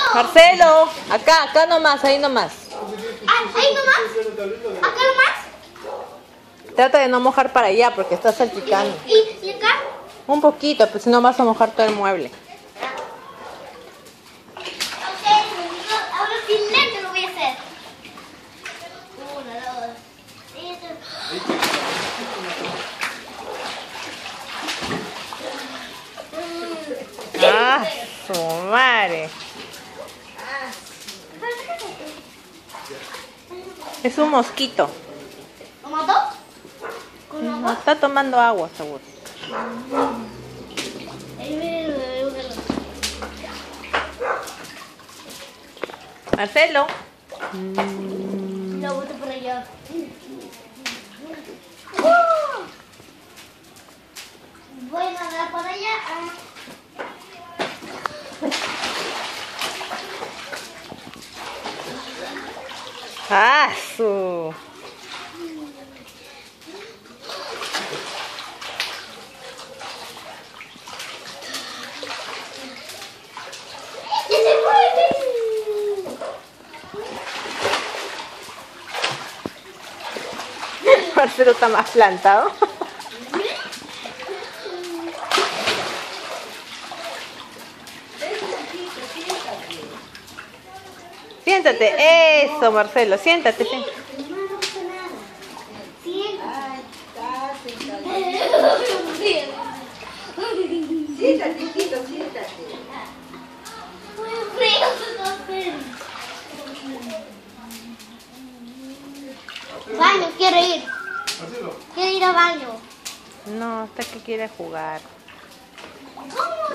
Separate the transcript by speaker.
Speaker 1: Marcelo, acá nomás, ahí nomás.
Speaker 2: ¿Ahí nomás? ¿Acá nomás?
Speaker 1: Trata de no mojar para allá porque está salpicando.
Speaker 2: ¿Y acá?
Speaker 1: Un poquito, pues si no vas a mojar todo el mueble.
Speaker 2: Ok, ahora sin lente lo voy a hacer. 1, 2, 3.
Speaker 1: Ah, su madre. Es un mosquito.
Speaker 2: ¿Lo mató? ¿Con
Speaker 1: No,
Speaker 2: agua?
Speaker 1: está tomando agua, seguro. Marcelo.
Speaker 2: Lo boto por allá. Voy a nadar por allá.
Speaker 1: Ah, su.
Speaker 2: ¡Ya se fue!
Speaker 1: Marcelo está más plantado. Siéntate, eso, Marcelo, siéntate.
Speaker 2: No pasa nada.
Speaker 3: Siéntate, Quito, siéntate.
Speaker 2: Muy frío se va a hacer. Baño, quiero ir. Quiero ir al baño.
Speaker 1: No, hasta que quiere jugar.
Speaker 2: ¿Cómo?